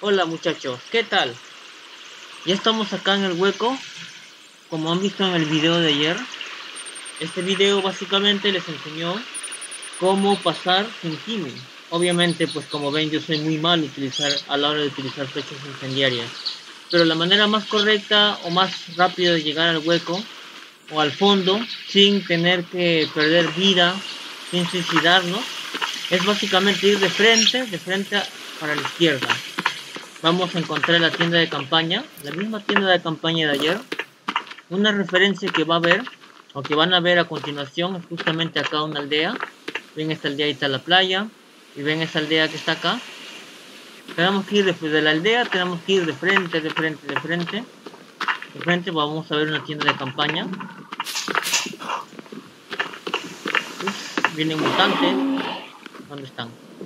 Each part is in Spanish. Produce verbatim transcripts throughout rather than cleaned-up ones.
Hola muchachos, ¿qué tal? Ya estamos acá en el hueco. Como han visto en el video de ayer, este video básicamente les enseñó cómo pasar sin Kimi. Obviamente, pues como ven, yo soy muy mal utilizar a la hora de utilizar flechas incendiarias, pero la manera más correcta o más rápida de llegar al hueco o al fondo sin tener que perder vida, sin suicidarnos, es básicamente ir de frente, de frente para la izquierda. Vamos a encontrar la tienda de campaña, la misma tienda de campaña de ayer. Una referencia que va a ver, o que van a ver a continuación, es justamente acá una aldea. Ven esta aldea, ahí está la playa, y ven esa aldea que está acá. Tenemos que ir después de la aldea, tenemos que ir de frente, de frente, de frente. De frente vamos a ver una tienda de campaña. Uf, vienen mutantes. ¿Dónde están?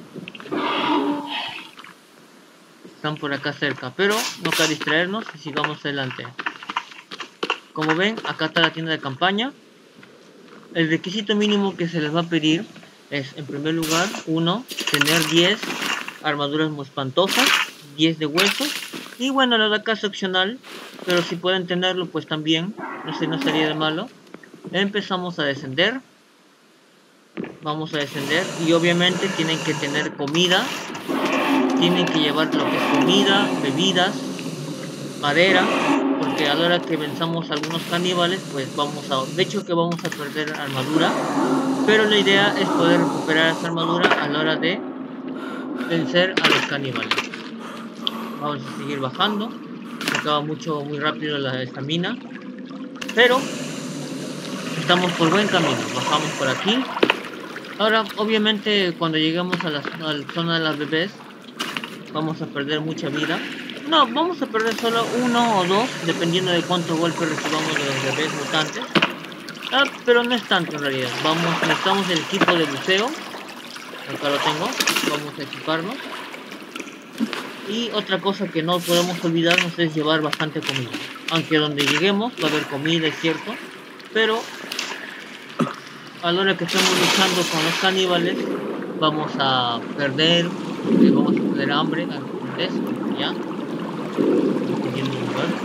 Están por acá cerca, pero no cabe distraernos y sigamos adelante. Como ven, acá está la tienda de campaña. El requisito mínimo que se les va a pedir es, en primer lugar, uno, tener diez armaduras muy espantosas, diez de huesos, y bueno, la de acá es opcional, pero si pueden tenerlo, pues también, no sé, no sería de malo. Empezamos a descender, vamos a descender, y obviamente tienen que tener comida, tienen que llevar lo que es comida, bebidas, madera, porque a la hora que venzamos a algunos caníbales, pues vamos a, de hecho que vamos a perder armadura, pero la idea es poder recuperar esa armadura a la hora de vencer a los caníbales. Vamos a seguir bajando, se acaba mucho, muy rápido la estamina, pero estamos por buen camino. Bajamos por aquí. Ahora, obviamente, cuando lleguemos a la, a la zona de las bebés, vamos a perder mucha vida. No, vamos a perder solo uno o dos, dependiendo de cuántos golpes recibamos de los bebés mutantes. Ah, pero no es tanto en realidad. Vamos, necesitamos el equipo de buceo. Acá lo tengo. Vamos a equiparlo. Y otra cosa que no podemos olvidarnos es llevar bastante comida. Aunque donde lleguemos va a haber comida, es cierto. Pero a la hora que estamos luchando con los caníbales, vamos a perder, vamos a tener hambre, ¿ya? Consiguiendo un lugar.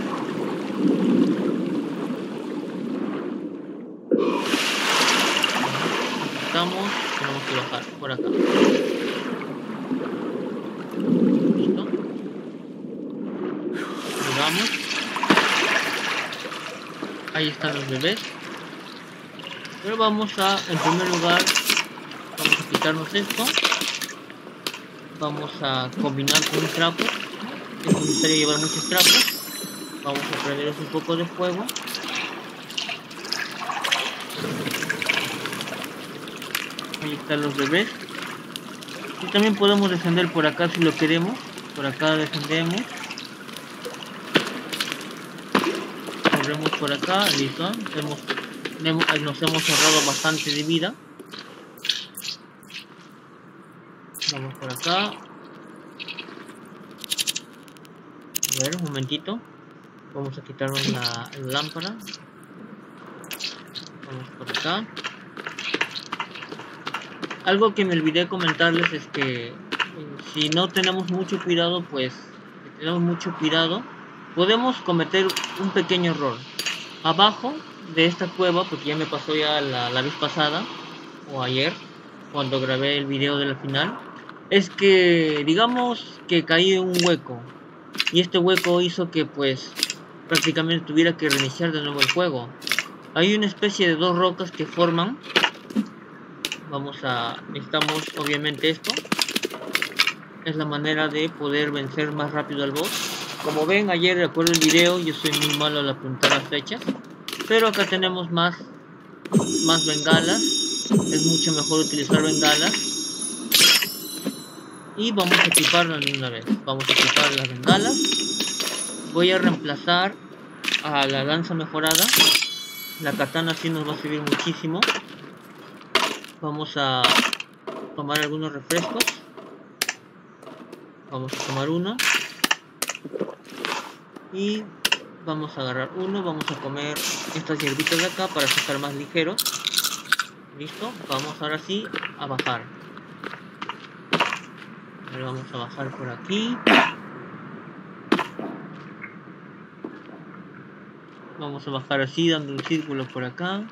Estamos, tenemos que bajar por acá. Listo. Llegamos. Ahí están los bebés. Pero vamos a, en primer lugar, vamos a quitarnos esto. Vamos a combinar con un trapo. Es necesario llevar muchos trapos. Vamos a prenderos un poco de fuego. Ahí están los bebés. Y también podemos descender por acá si lo queremos. Por acá descendemos. Corremos por acá. Listo. Hemos, hemos, nos hemos ahorrado bastante de vida. Vamos por acá. A ver, un momentito. Vamos a quitarnos la, la lámpara. Vamos por acá. Algo que me olvidé comentarles es que eh, si no tenemos mucho cuidado, pues si tenemos mucho cuidado, podemos cometer un pequeño error. Abajo de esta cueva, porque ya me pasó ya la, la vez pasada o ayer, cuando grabé el video de la final, es que digamos que caí en un hueco y este hueco hizo que pues prácticamente tuviera que reiniciar de nuevo el juego. Hay una especie de dos rocas que forman. Vamos a, necesitamos obviamente esto. Es la manera de poder vencer más rápido al boss. Como ven, ayer recuerdo el video, yo soy muy malo al apuntar las flechas, pero acá tenemos más, más bengalas. Es mucho mejor utilizar bengalas. Y vamos a equiparlas de una vez. Vamos a equipar las bengalas. Voy a reemplazar a la lanza mejorada. La katana sí nos va a servir muchísimo. Vamos a tomar algunos refrescos. Vamos a tomar uno. Y vamos a agarrar uno. Vamos a comer estas hierbitas de acá para estar más ligeros. Listo. Vamos ahora sí a bajar. A ver, vamos a bajar por aquí. Vamos a bajar así, dando un círculo por acá.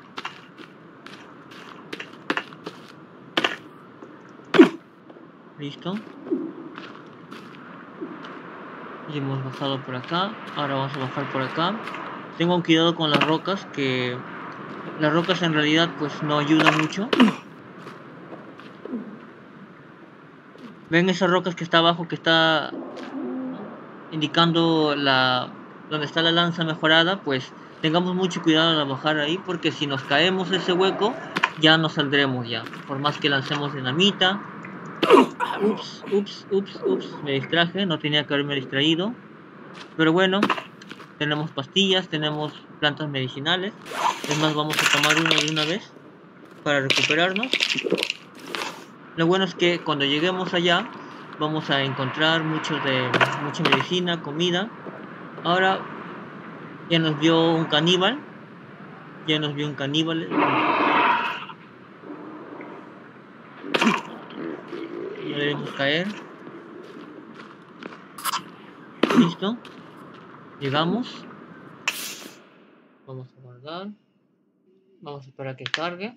Listo. Y hemos bajado por acá. Ahora vamos a bajar por acá. Tengo cuidado con las rocas, que las rocas en realidad pues no ayudan mucho. ¿Ven esas rocas que está abajo, que está indicando la donde está la lanza mejorada? Pues tengamos mucho cuidado al bajar ahí, porque si nos caemos ese hueco ya no saldremos ya, por más que lancemos dinamita. Ups, ups, ups, ups, me distraje, no tenía que haberme distraído. Pero bueno, tenemos pastillas, tenemos plantas medicinales. Es más, vamos a tomar una de una vez para recuperarnos. Lo bueno es que cuando lleguemos allá vamos a encontrar mucho de mucha medicina, comida. Ahora ya nos vio un caníbal. Ya nos vio un caníbal. No debemos caer. Listo. Llegamos. Vamos a guardar. Vamos a esperar a que cargue.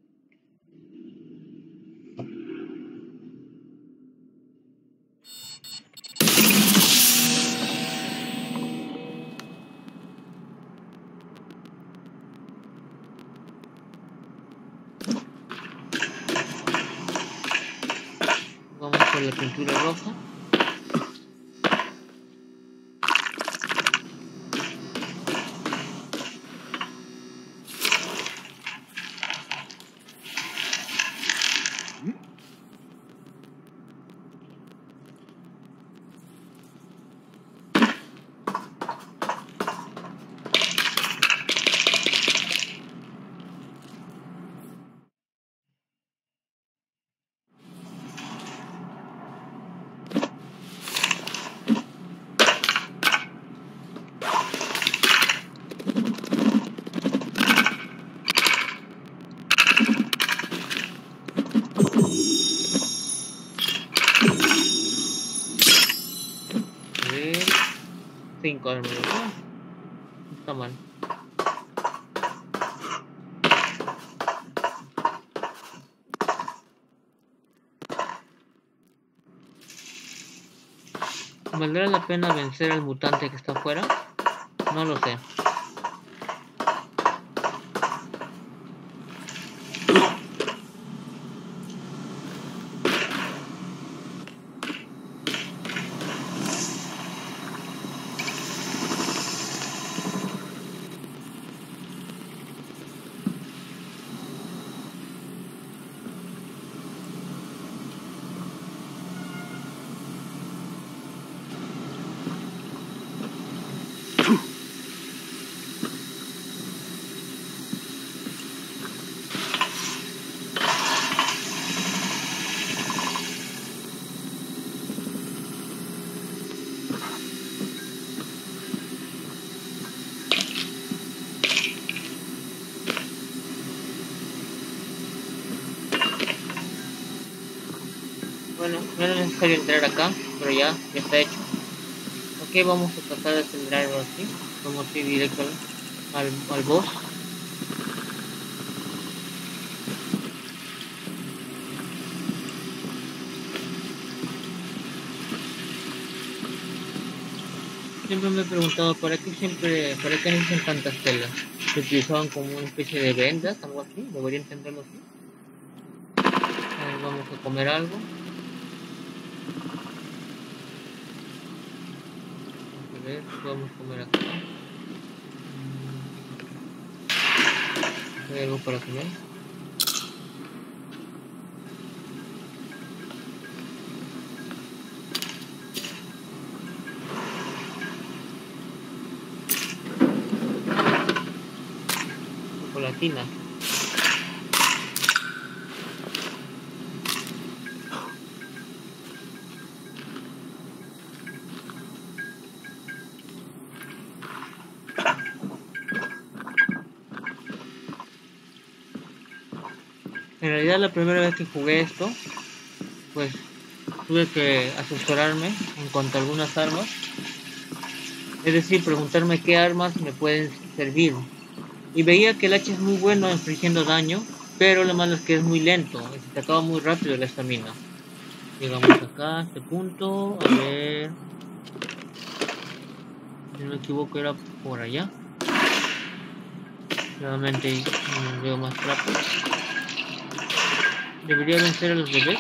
Vamos por la pintura roja. cinco al menos, no está mal. ¿Valdrá la pena vencer al mutante que está afuera? No lo sé. Bueno, no es necesario entrar acá, pero ya, ya está hecho. Ok, vamos a tratar de acelerarlo así. Vamos a ir directo al, al boss. Siempre me he preguntado para qué siempre, para qué necesitan tantas telas. Se utilizaban como una especie de vendas, algo así, debería entenderlo así. A ver, vamos a comer algo. Vamos a ver, podemos comer acá. ¿Hay algo para comer? Chocolatina. En realidad la primera vez que jugué esto, pues tuve que asesorarme en cuanto a algunas armas. Es decir, preguntarme qué armas me pueden servir. Y veía que el hacha es muy bueno infligiendo daño, pero lo malo es que es muy lento y se te acaba muy rápido la estamina. Llegamos acá, a este punto, a ver... Si no me equivoco era por allá. Nuevamente no veo más rápido. Debería vencer a los bebés.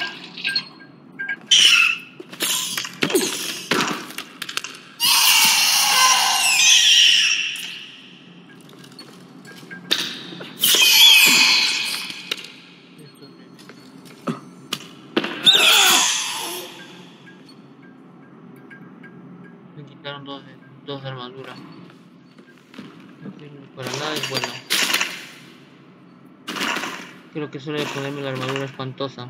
Me quitaron dos, dos de armadura. No sirve para nada, es bueno. Creo que solo de ponerme la armadura espantosa.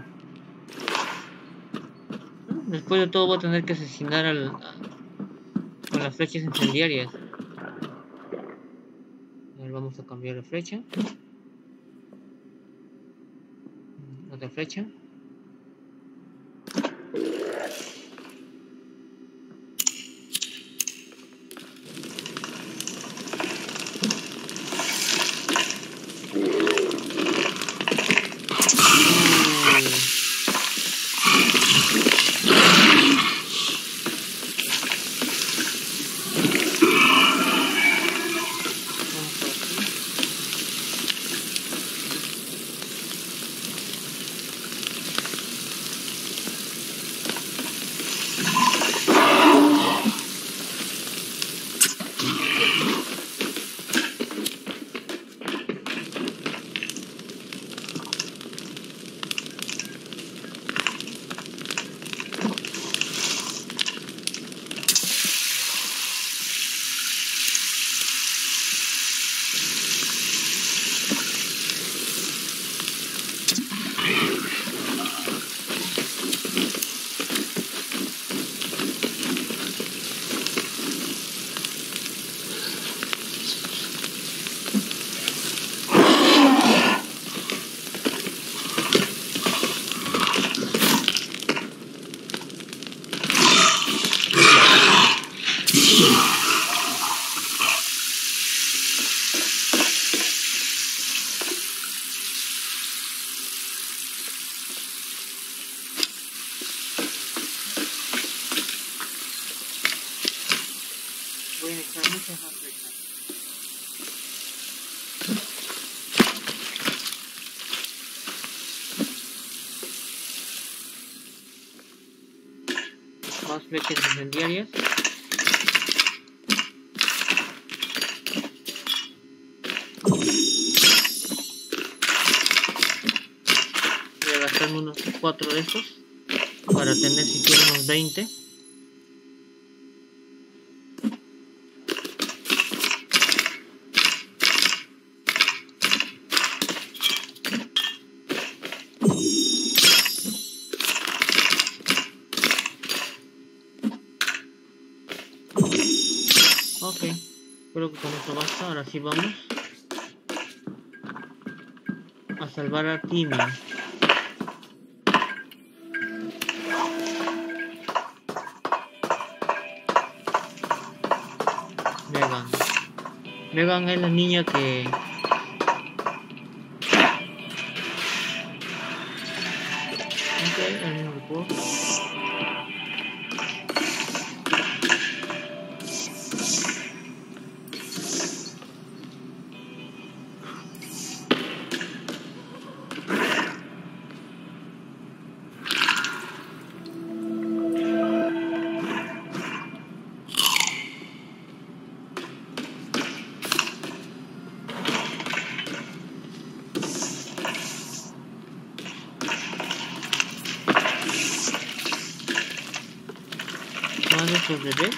Después de todo voy a tener que asesinar al, a, con las flechas incendiarias. A ver, vamos a cambiar de flecha. Otra flecha. Voy a necesitar muchas más flechas. Más flechas incendiarias. Voy a gastarme unos cuatro de estos para tener siquiera unos veinte. Ok, creo que con esto basta. Ahora sí vamos a salvar a Timmy. Megan. Megan es la niña que... Ok, el mismo recuerdo. Más de estos bebés.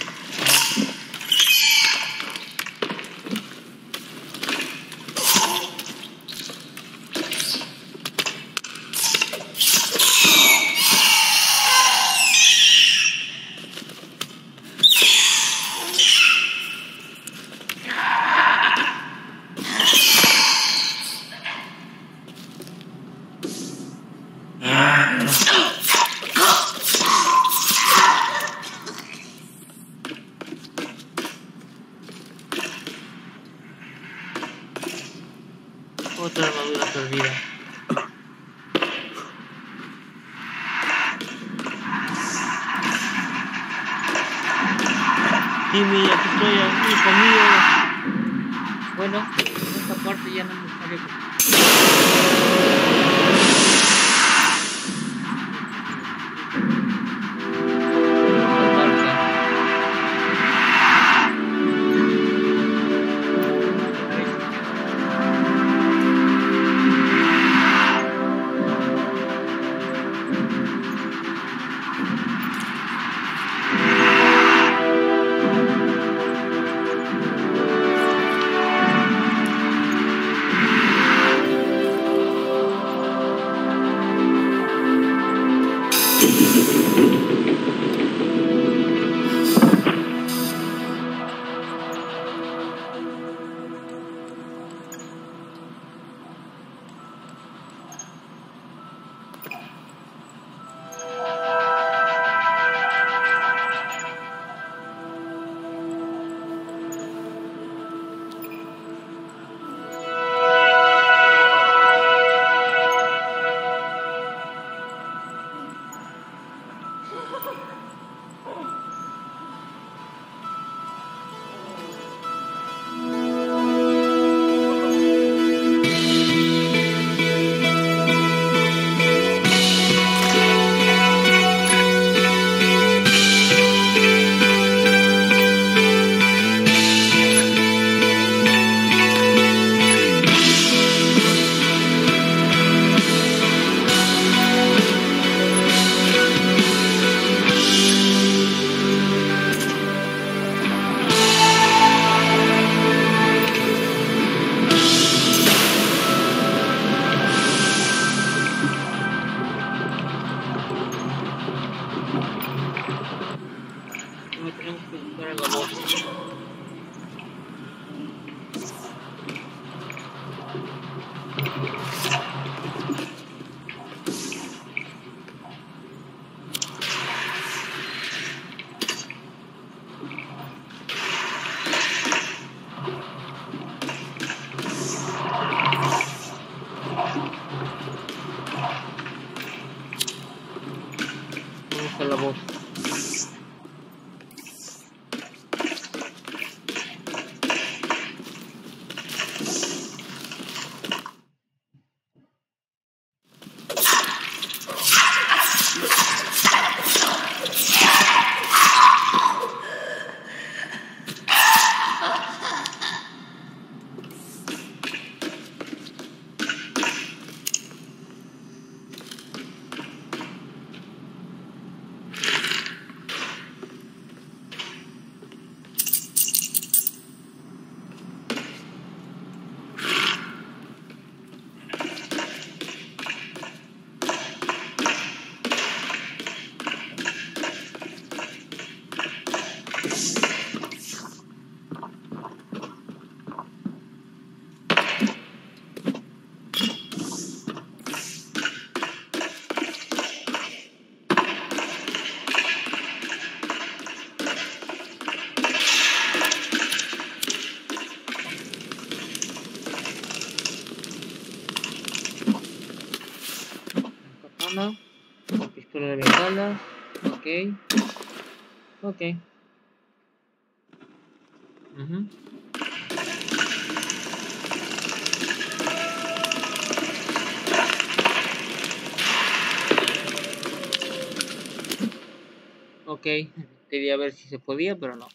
Otra armadura perdida. Timmy, aquí estoy, hijo mío. Bueno, en esta parte ya no me sale. Vamos a la voz. Pistola de bengalas. Ok. Ok. Uh-huh. Ok. Quería ver si se podía, pero no.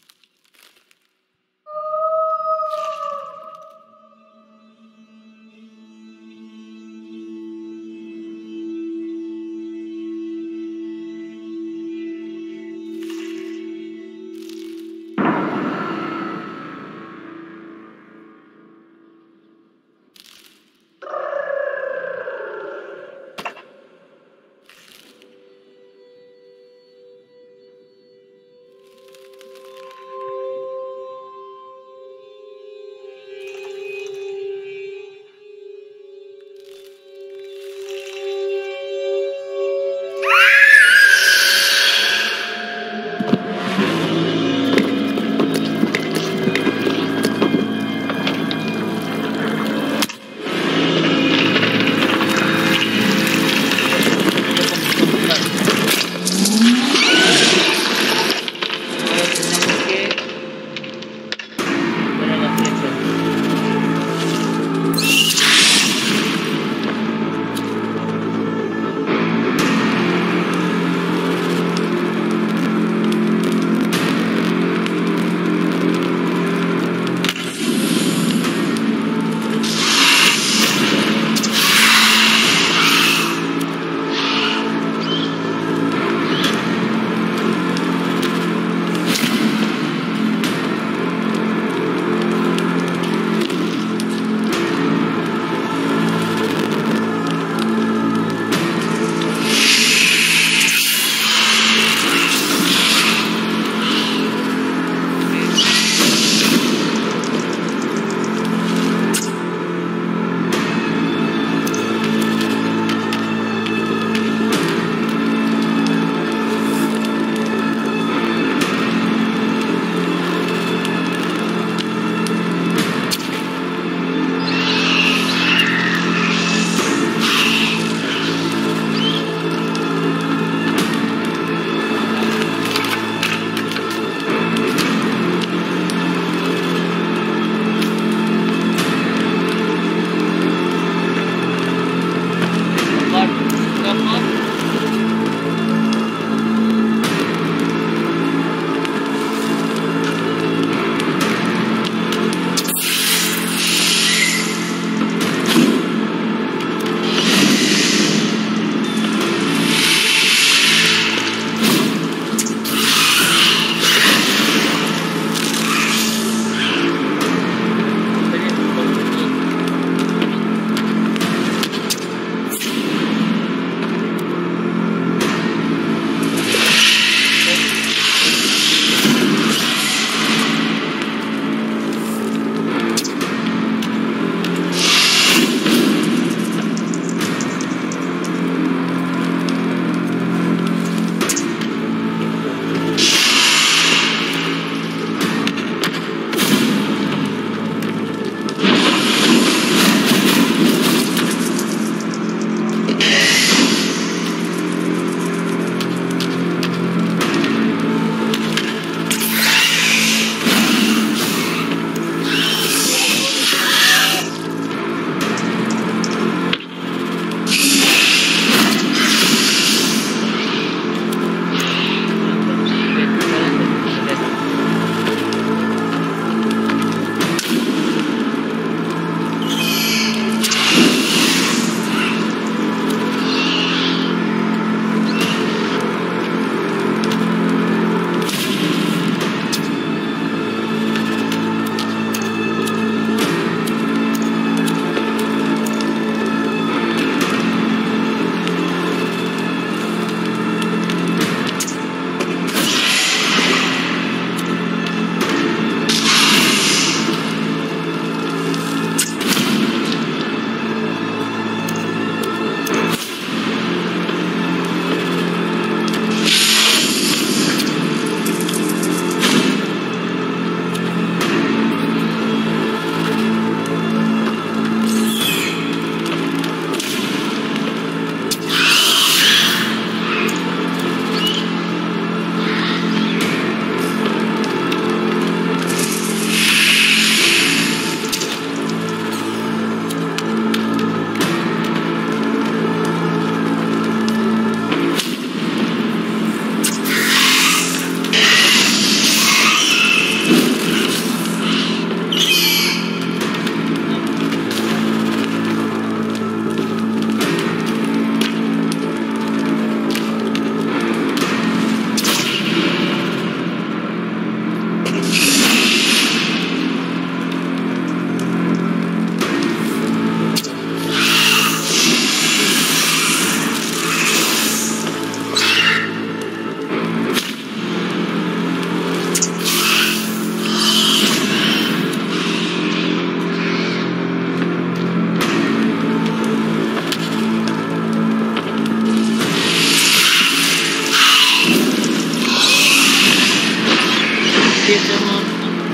Sí, estamos...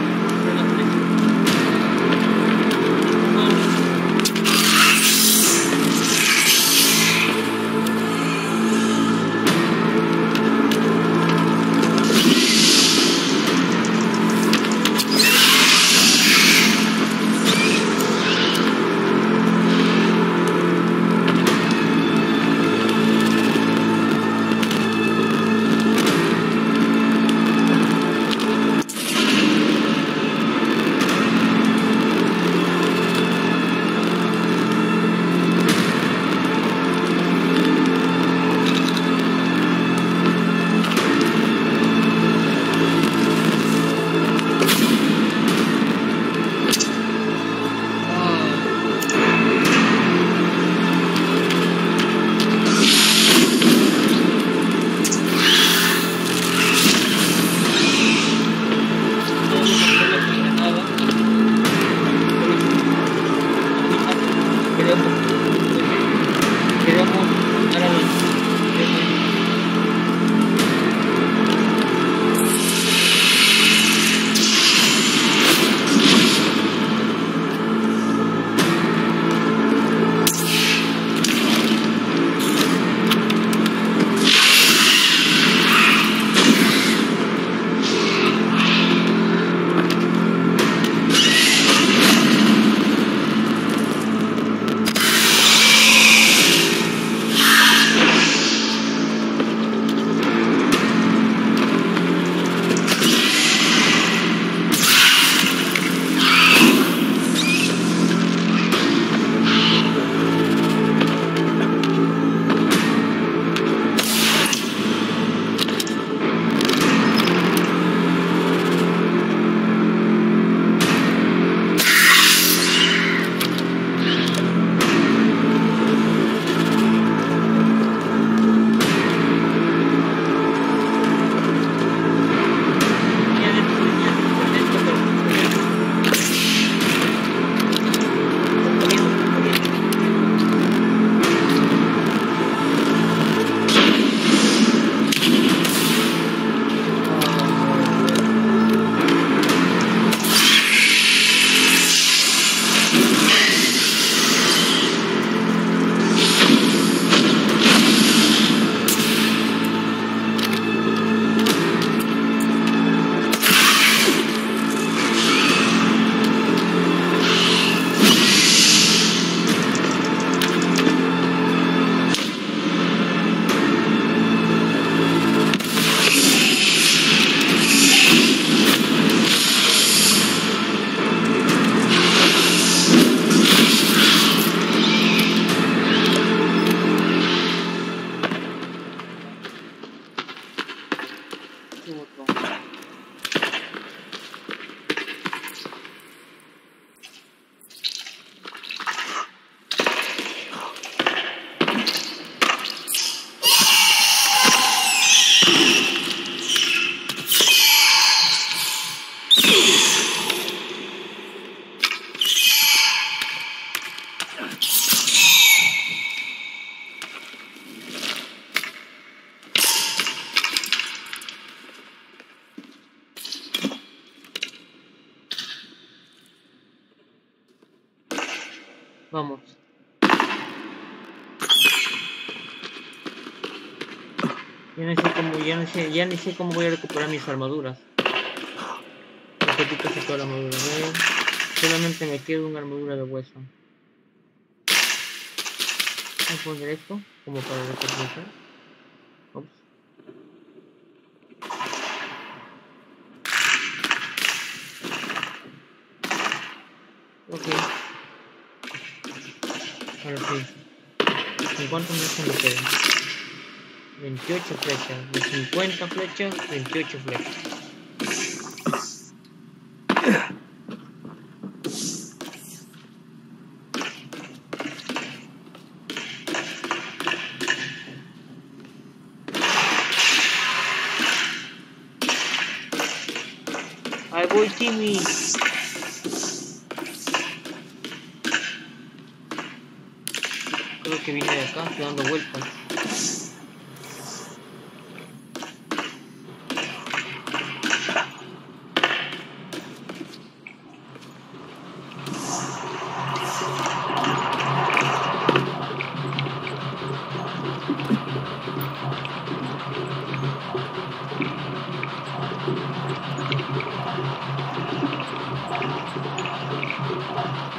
Vamos. Ya no sé cómo, ya no sé, ya ni sé cómo voy a recuperar mis armaduras. Repetí casi toda la armadura. ¿Ves? Solamente me queda una armadura de hueso. Voy a poner esto como para recompensar. Ops. Ok. Ahora sí. ¿En cuántos minutos me quedan? veintiocho flechas. De cincuenta flechas, veintiocho flechas. Ahí voy, Timmy. Creo que vine de acá, estoy dando vueltas.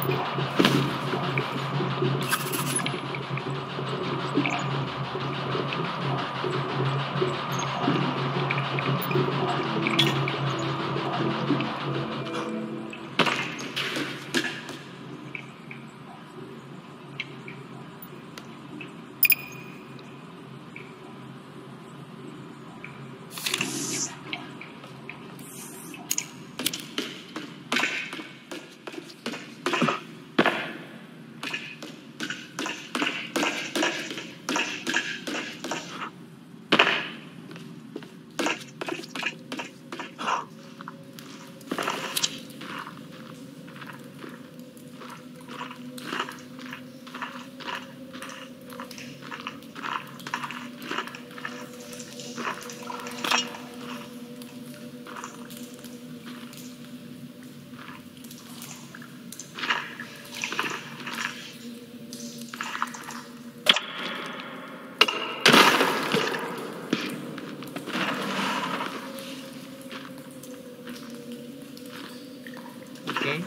Ok.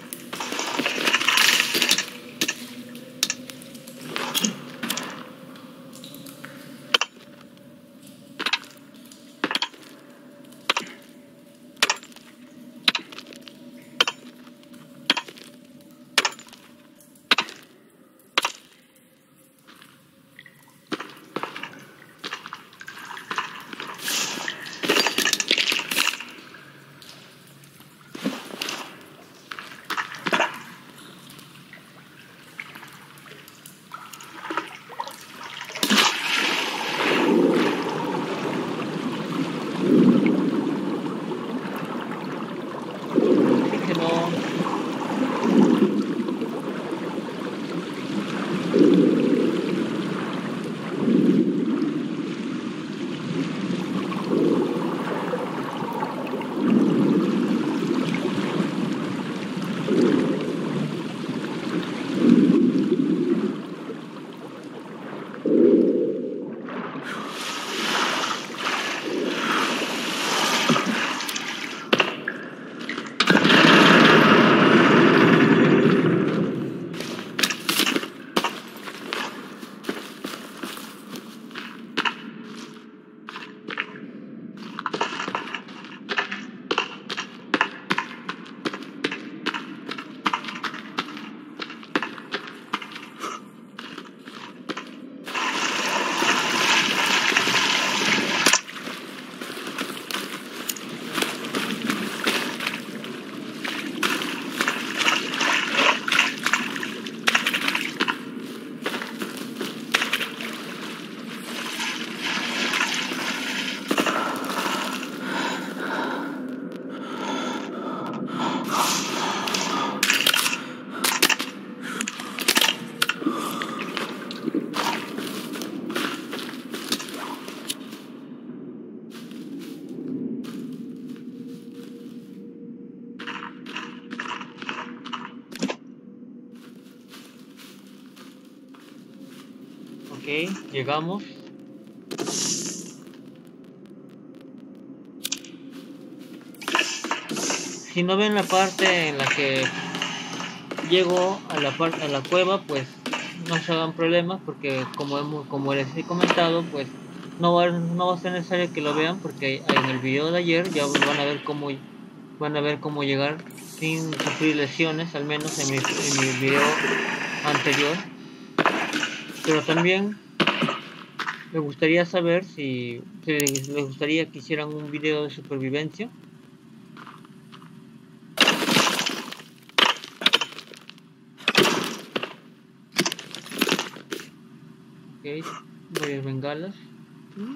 Oxígeno. Ok, llegamos. Si no ven la parte en la que llego a la parte a la cueva, pues no se hagan problemas, porque como hemos, como les he comentado, pues no va, no va a ser necesario que lo vean, porque en el video de ayer ya van a ver cómo van a ver cómo llegar sin sufrir lesiones, al menos en mi, en mi video anterior. Pero también me gustaría saber si, si les gustaría que hicieran un video de supervivencia. Ok, varias bengalas. ¿Mm?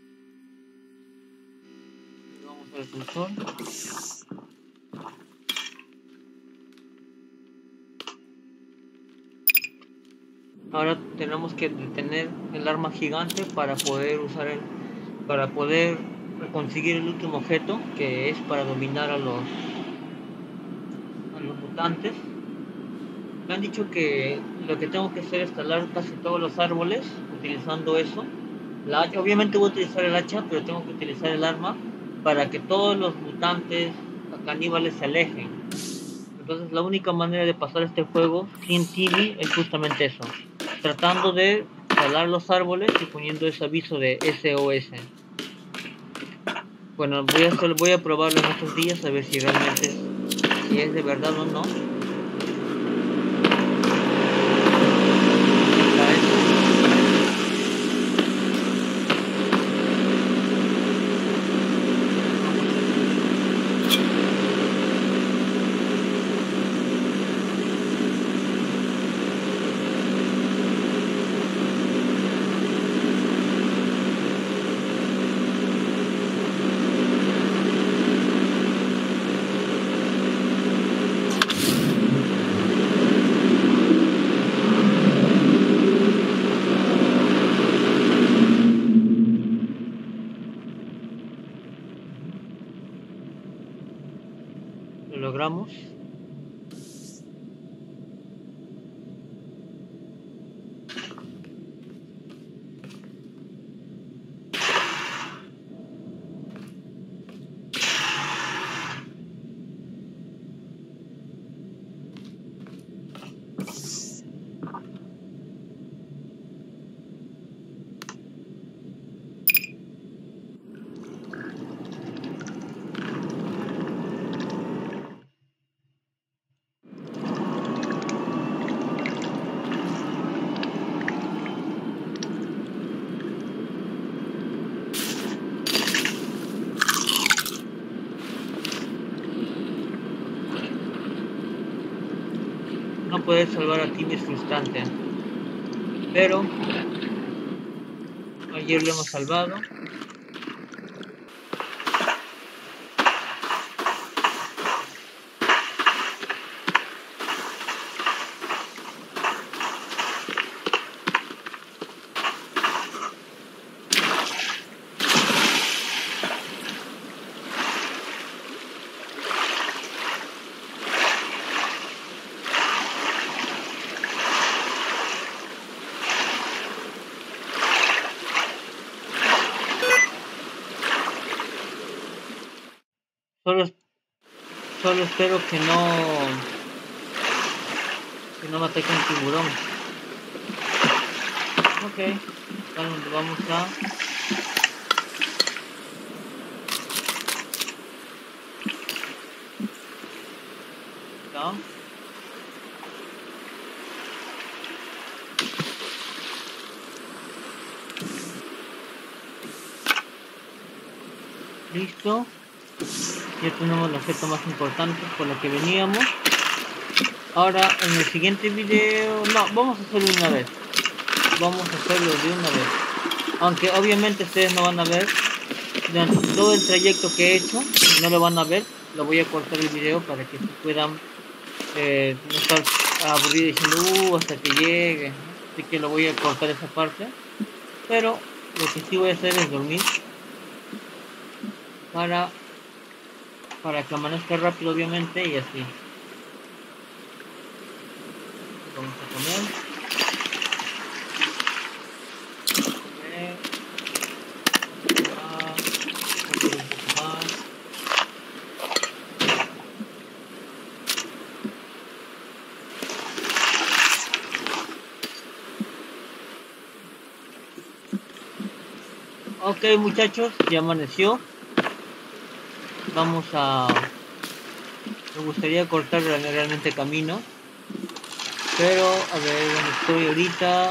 Vamos al ascensor. Ahora tenemos que detener el arma gigante para poder usar el, para poder conseguir el último objeto, que es para dominar a los a los mutantes. Me han dicho que lo que tengo que hacer es talar casi todos los árboles utilizando eso. La hacha, obviamente voy a utilizar el hacha, pero tengo que utilizar el arma para que todos los mutantes caníbales se alejen. Entonces la única manera de pasar este juego sin Tilly es justamente eso, tratando de talar los árboles y poniendo ese aviso de S O S. Bueno, voy a hacer, voy a probarlo en estos días a ver si realmente es, si es de verdad o no. Lo logramos. No poder salvar a Timmy es frustrante, pero ayer lo hemos salvado. Solo, solo espero que no que no me ataque un tiburón. Ok, vamos, vamos a ¿no? Listo. Ya tenemos el objeto más importante por lo que veníamos. Ahora en el siguiente video, no, vamos a hacerlo de una vez. Vamos a hacerlo de una vez. Aunque obviamente ustedes no van a ver durante todo el trayecto que he hecho, no lo van a ver. Lo voy a cortar el video para que puedan eh, no estar aburridos diciendo uh, hasta que llegue. Así que lo voy a cortar esa parte. Pero lo que sí voy a hacer es dormir para para que amanezca rápido obviamente y así. Vamos a comer. Comer. Ah, un poco más. Ok muchachos, ya amaneció. Vamos a... Me gustaría cortar realmente camino. Pero, a ver, donde estoy ahorita...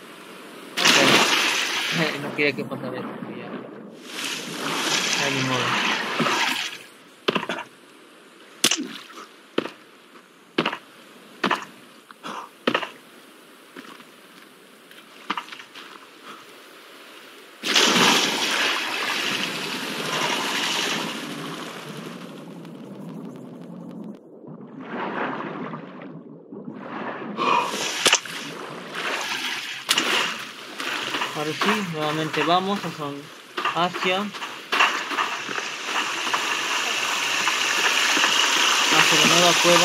Okay. No quería que pasara eso. Ya. No hay ni modo. sí, nuevamente vamos a son hacia hacia la nueva cueva.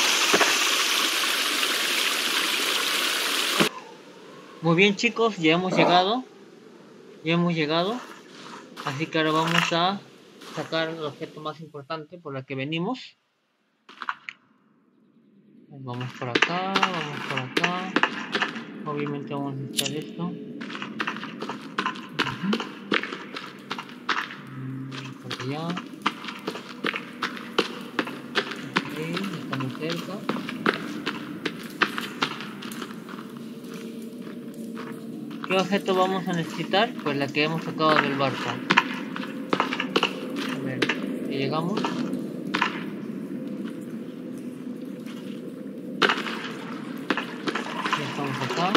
Muy bien, chicos, ya hemos llegado. Ya hemos llegado. Así que ahora vamos a sacar el objeto más importante por el que venimos. Vamos por acá, vamos por acá. Obviamente vamos a necesitar esto. Uh-huh. Por allá. Ok, estamos cerca. ¿Qué objeto vamos a necesitar? Pues la que hemos sacado del barco. A ver, ya llegamos. Ya estamos acá.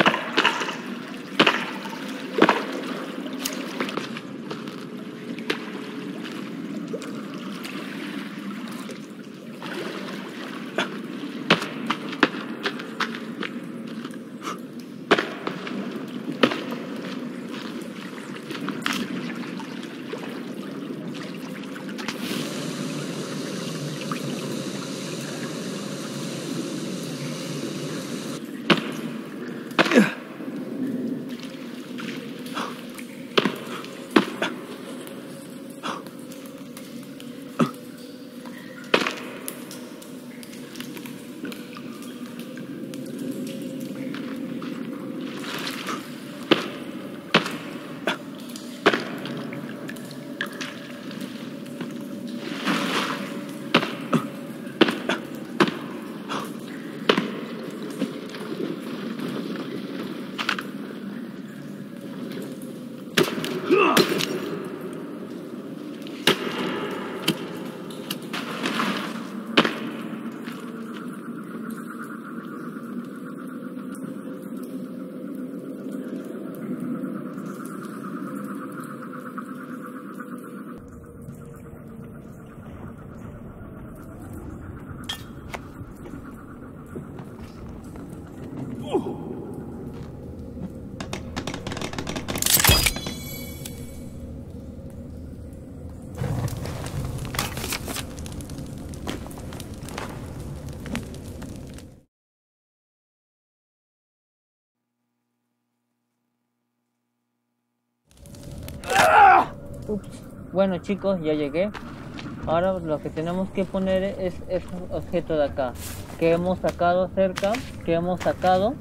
Ups. Bueno, chicos, ya llegué. Ahora lo que tenemos que poner es este objeto de acá, que hemos sacado cerca, que hemos sacado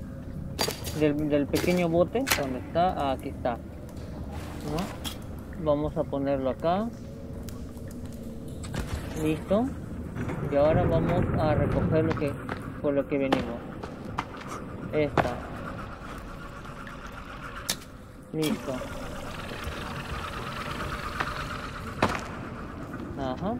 del, del pequeño bote. ¿Dónde está? Ah, aquí está, ¿no? Vamos a ponerlo acá. Listo. Y ahora vamos a recoger lo que por lo que venimos. Esta. Listo. Ajá.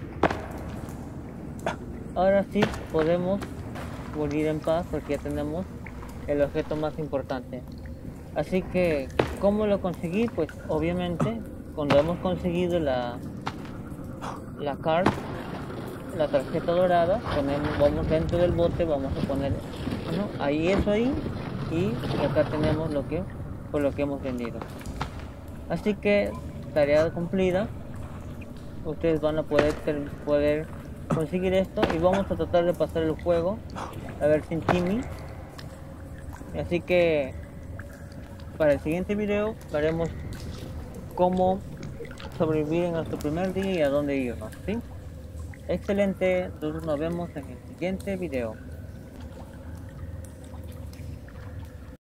Ahora sí podemos morir en paz porque ya tenemos el objeto más importante. Así que, ¿cómo lo conseguí? Pues obviamente cuando hemos conseguido la la card, la tarjeta dorada, ponemos, vamos dentro del bote, vamos a poner, ¿no? Ahí eso ahí, y acá tenemos lo que por lo que hemos vendido. Así que tarea cumplida. Ustedes van a poder poder conseguir esto y vamos a tratar de pasar el juego a ver sin Timmy. Así que para el siguiente video veremos cómo sobrevivir en nuestro primer día y a dónde irnos, ¿sí? Excelente, entonces nos vemos en el siguiente video.